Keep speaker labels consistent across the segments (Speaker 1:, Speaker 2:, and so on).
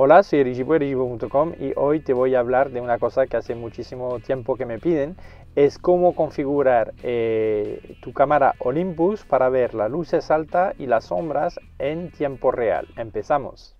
Speaker 1: Hola, soy Erigibo, erigibo.com, y hoy te voy a hablar de una cosa que hace muchísimo tiempo que me piden. Es cómo configurar tu cámara Olympus para ver las luces altas y las sombras en tiempo real. Empezamos.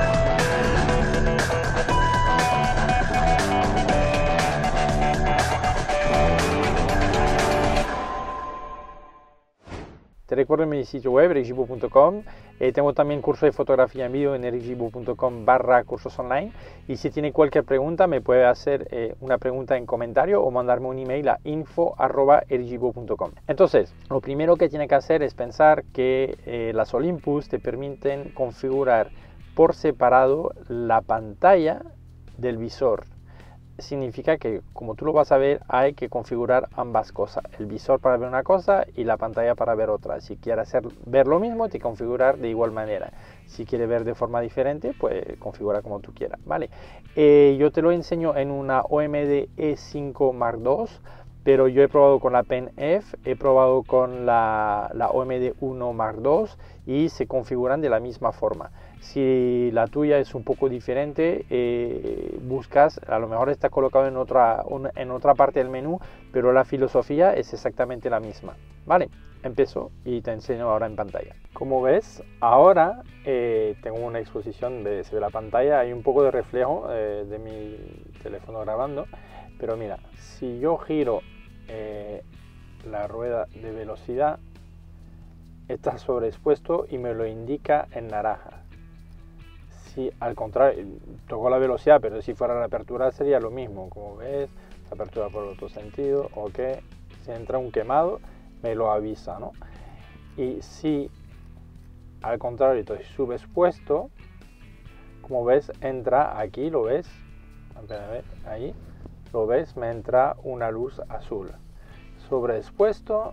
Speaker 1: Te recuerdo mi sitio web, erigibo.com. Tengo también curso de fotografía en vídeo en erigibo.com/cursos online. Y si tiene cualquier pregunta, me puede hacer una pregunta en comentario o mandarme un email a info@erigibo.com. Entonces, lo primero que tiene que hacer es pensar que las Olympus te permiten configurar por separado la pantalla del visor. Significa que, como tú lo vas a ver, hay que configurar ambas cosas, el visor para ver una cosa y la pantalla para ver otra. Si quieres ver lo mismo, te configurar de igual manera. Si quieres ver de forma diferente, pues configura como tú quieras, ¿vale? Yo te lo enseño en una OMD E5 Mark II, pero yo he probado con la Pen F, he probado con la OMD 1 Mark II y se configuran de la misma forma. Si la tuya es un poco diferente, buscas, a lo mejor está colocado en otra parte del menú, pero la filosofía es exactamente la misma. Vale, empiezo y te enseño ahora en pantalla. Como ves, ahora tengo una exposición de la pantalla, hay un poco de reflejo de mi teléfono grabando, pero mira, si yo giro la rueda de velocidad, está sobreexpuesto y me lo indica en naranja. Si al contrario, toco la velocidad, pero si fuera la apertura sería lo mismo. Como ves, la apertura por el otro sentido, ok. Si entra un quemado, me lo avisa, ¿no? Y si al contrario estoy subexpuesto, como ves, entra aquí, ¿lo ves? Ahí, ¿lo ves? Me entra una luz azul. Sobreexpuesto,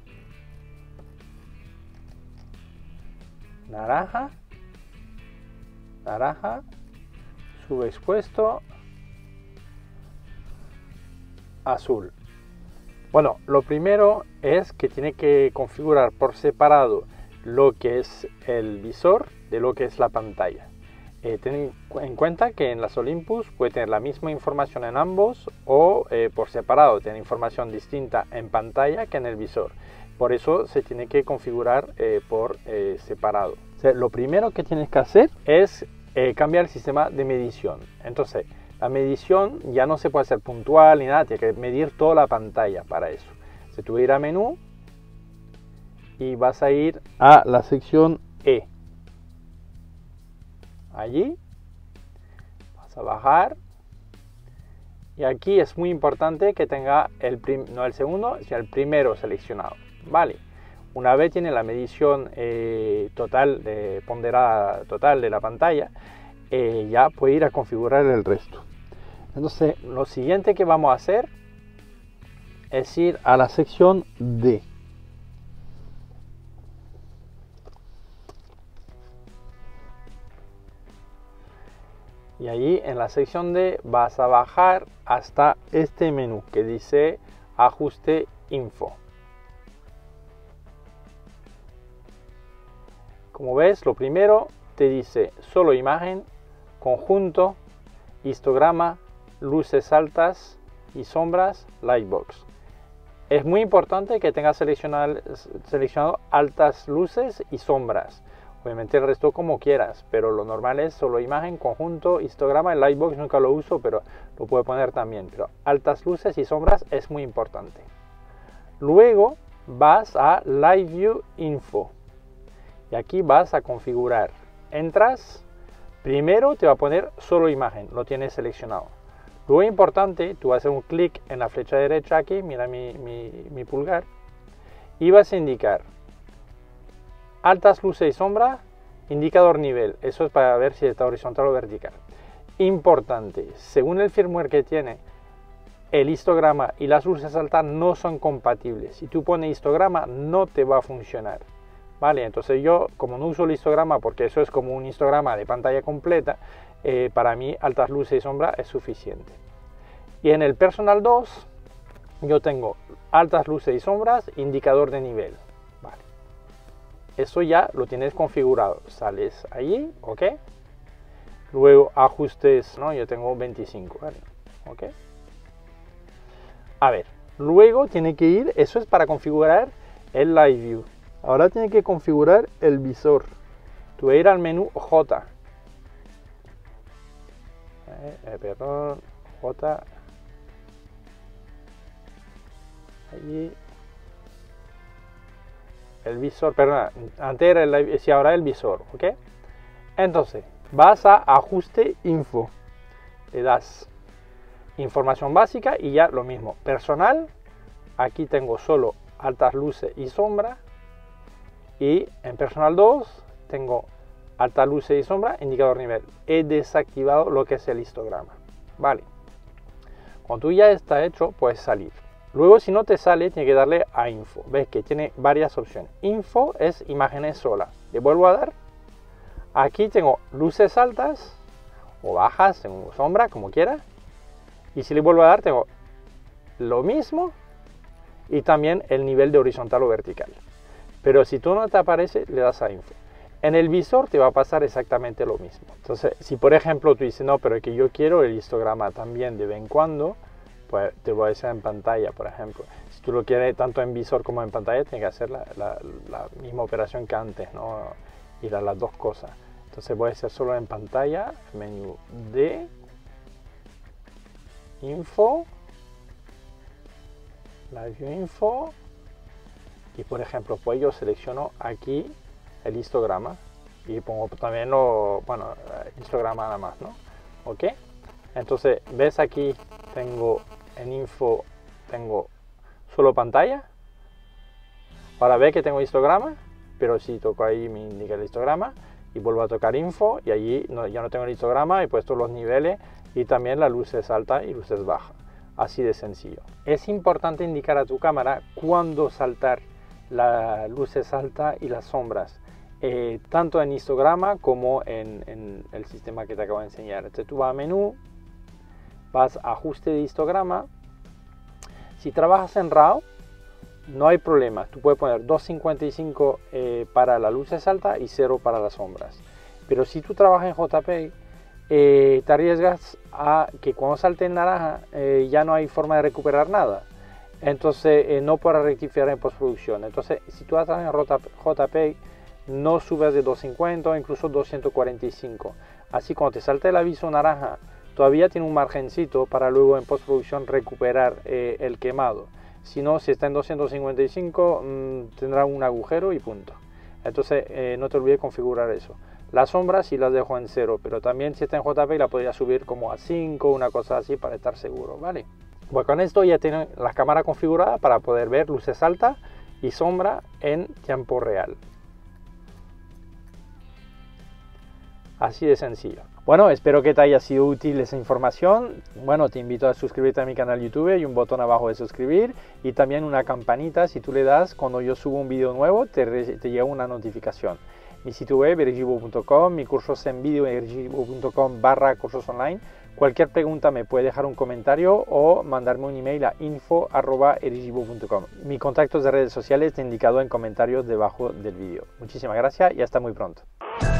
Speaker 1: naranja, naranja, subexpuesto, azul. Bueno, lo primero es que tiene que configurar por separado lo que es el visor de lo que es la pantalla. Ten en cuenta que en las Olympus puede tener la misma información en ambos o por separado, tener información distinta en pantalla que en el visor. Por eso se tiene que configurar por separado. O sea, lo primero que tienes que hacer es cambiar el sistema de medición. Entonces, la medición ya no se puede hacer puntual ni nada, tiene que medir toda la pantalla para eso. Si tú vas a ir a menú y vas a ir a la sección E. Allí vas a bajar y aquí es muy importante que tenga no el segundo, sino el primero seleccionado. Vale. Una vez tiene la medición total, ponderada total de la pantalla, ya puede ir a configurar el resto. Entonces, lo siguiente que vamos a hacer es ir a la sección D. Y allí en la sección D vas a bajar hasta este menú que dice Ajuste Info. Como ves, lo primero te dice solo imagen, conjunto, histograma, luces altas y sombras, Lightbox. Es muy importante que tengas seleccionado altas luces y sombras. Obviamente el resto como quieras, pero lo normal es solo imagen, conjunto, histograma. El Lightbox nunca lo uso, pero lo puedo poner también. Pero altas luces y sombras es muy importante. Luego vas a Live View Info. Y aquí vas a configurar. Entras, primero te va a poner solo imagen, lo tienes seleccionado. Luego importante, tú vas a hacer un clic en la flecha derecha aquí, mira mi pulgar, y vas a indicar altas luces y sombra, indicador nivel. Eso es para ver si está horizontal o vertical. Importante, según el firmware que tiene, el histograma y las luces altas no son compatibles. Si tú pones histograma, no te va a funcionar. Vale, entonces yo, como no uso el histograma, porque eso es como un histograma de pantalla completa, para mí altas luces y sombra es suficiente. Y en el Personal 2 yo tengo altas luces y sombras, indicador de nivel. Vale. Eso ya lo tienes configurado. Sales allí, ok. luego ajustes, ¿no? Yo tengo 25, ¿vale? ¿Ok? A ver, luego tiene que ir, eso es para configurar el Live View. Ahora tiene que configurar el visor. Tú vas a ir al menú J. Perdón, J. Allí. El visor, perdón, antes era el, si ahora el visor, ¿ok? Entonces, vas a ajuste info. Le das información básica y ya lo mismo. Personal, aquí tengo solo altas luces y sombra. Y en personal 2 tengo altas luces y sombra, indicador nivel. He desactivado lo que es el histograma. Vale. Cuando tú ya está hecho, puedes salir. Luego, si no te sale, tienes que darle a info. Ves que tiene varias opciones. Info es imágenes sola. Le vuelvo a dar. Aquí tengo luces altas o bajas, tengo sombra, como quiera. Y si le vuelvo a dar, tengo lo mismo y también el nivel de horizontal o vertical. Pero si tú no te aparece, le das a info. En el visor te va a pasar exactamente lo mismo. Entonces, si por ejemplo tú dices, no, pero es que yo quiero el histograma también de vez en cuando, pues te voy a decir en pantalla, por ejemplo. Si tú lo quieres tanto en visor como en pantalla, tienes que hacer la misma operación que antes, ¿no? Ir a las dos cosas. Entonces voy a hacer solo en pantalla, menú de info, Live View info, y por ejemplo, pues yo selecciono aquí el histograma y pongo también histograma nada más, ¿no? Ok. Entonces, ves aquí tengo en info, tengo solo pantalla. Ahora ve que tengo histograma, pero si toco ahí me indica el histograma y vuelvo a tocar info y allí ya no tengo el histograma, he puesto los niveles y también las luces altas y luces bajas. Así de sencillo. Es importante indicar a tu cámara cuándo saltar las luces altas y las sombras. Tanto en histograma como en el sistema que te acabo de enseñar. Entonces tú vas a menú, vas a ajuste de histograma. Si trabajas en RAW, no hay problema. Tú puedes poner 255 para las luces altas y 0 para las sombras. Pero si tú trabajas en JPEG, te arriesgas a que cuando salte en naranja ya no hay forma de recuperar nada. Entonces no podrás rectificar en postproducción. Entonces si tú trabajas en JPEG, no subes de 250 o incluso 245. Así cuando te salte el aviso naranja, todavía tiene un margencito para luego en postproducción recuperar el quemado. Si no, si está en 255 tendrá un agujero y punto. Entonces no te olvides configurar eso. Las sombras sí las dejo en 0, pero también si está en JPEG la podría subir como a 5, una cosa así para estar seguro, ¿vale? Pues con esto ya tienen la cámara configurada para poder ver luces altas y sombra en tiempo real. Así de sencillo. Bueno, espero que te haya sido útil esa información. Bueno, te invito a suscribirte a mi canal YouTube, hay un botón abajo de suscribir y también una campanita. Si tú le das, cuando yo subo un video nuevo, te llega una notificación. Mi sitio web, erigivo.com, mi cursos en vídeo, erigivo.com/cursos online. Cualquier pregunta me puede dejar un comentario o mandarme un email a info@erigivo.com. Mi contactos de redes sociales te he indicado en comentarios debajo del vídeo. Muchísimas gracias y hasta muy pronto.